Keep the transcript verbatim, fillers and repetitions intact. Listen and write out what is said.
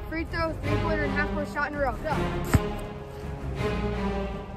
free throw, three-pointer, and half-court shot in a row. Go.